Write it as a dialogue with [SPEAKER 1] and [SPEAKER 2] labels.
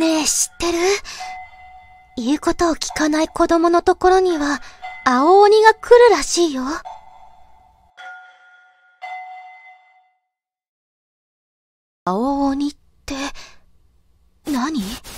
[SPEAKER 1] ねえ、知ってる？言うことを聞かない子供のところには、青鬼が来るらしいよ。青鬼って、何？